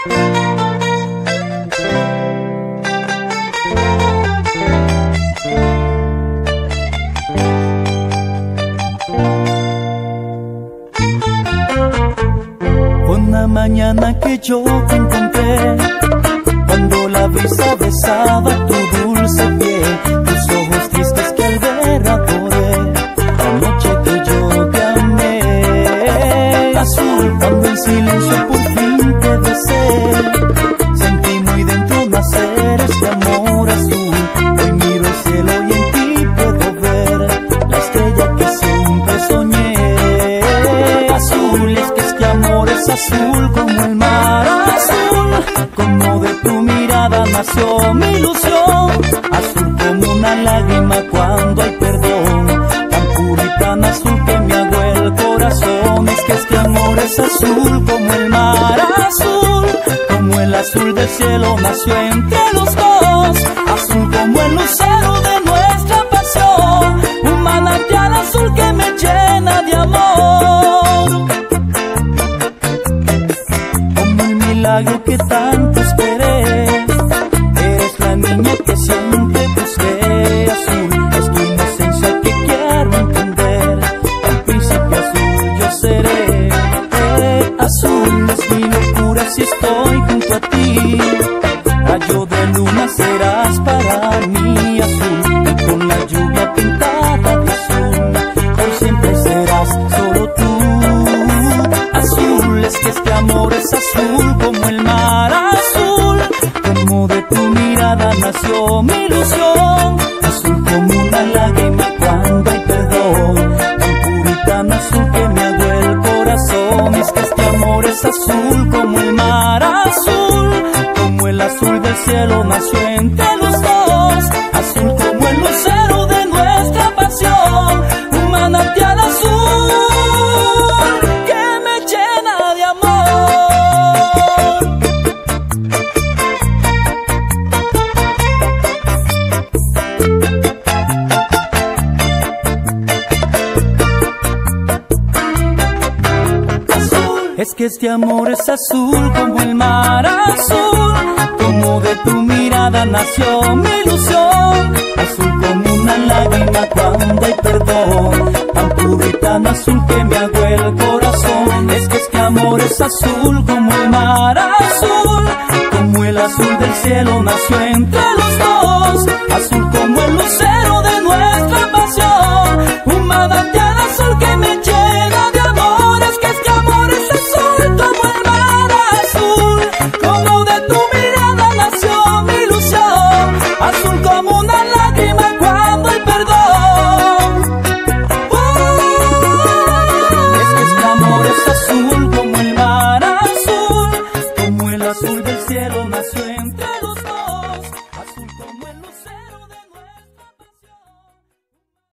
Una mañana que yo te encontré, cuando la brisa besaba tu dulce piel, tus ojos tristes que al ver adoré, la noche que yo te amé. Azul, cuando en silencio por fin te besé, sentí muy dentro nacer este amor azul. Hoy miro el cielo y en ti puedo ver la estrella que siempre soñé. Azul, es que este amor es azul como el mar azul, como de tu mirada nació mi ilusión. Azul como una lágrima cuando hay perdón, tan puro y tan azul que me hago el corazón. Es que este amor es azul como el mar azul, como el azul del cielo nació entre los dos. Azul como el lucero de nuestra pasión, un manantial azul que me llena de amor. Milagro que tanto esperé, eres la niña que siempre busqué. Azul, es tu inocencia que quiero entender, al príncipe azul yo seré. Azul es mi locura si estoy junto a ti, rayo de luna serás para mí. Azul, y con la lluvia pintada de azul, por siempre serás solo tú. Azul, es que este amor es azul como el mar azul, como de tu mirada nació mi ilusión. Azul como una lágrima cuando hay perdón, tan puro y tan azul que me hago el corazón. Es que este amor es azul como el mar azul, como el azul del cielo nació entre los dos. Azul como el lucero de nuestra pasión, un manantial azul que me llena de amor. Es que este amor es azul como el mar azul, como de tu mirada nació mi ilusión. Azul como una lágrima cuando hay perdón, tan puro y tan azul que me hago el corazón. Es que este amor es azul como el mar azul, como el azul del cielo nació entre los dos. Azul